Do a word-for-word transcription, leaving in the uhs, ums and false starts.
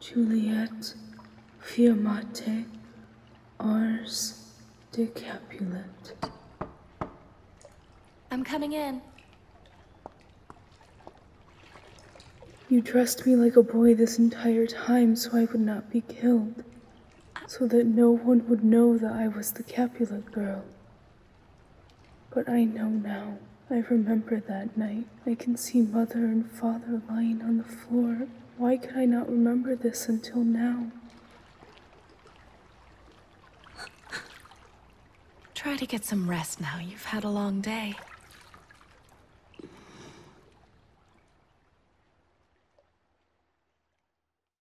Juliet, Fiammate, Ars de Capulet. I'm coming in. You dressed me like a boy this entire time so I would not be killed, so that no one would know that I was the Capulet girl. But I know now. I remember that night. I can see Mother and Father lying on the floor. Why could I not remember this until now? Try to get some rest now. You've had a long day.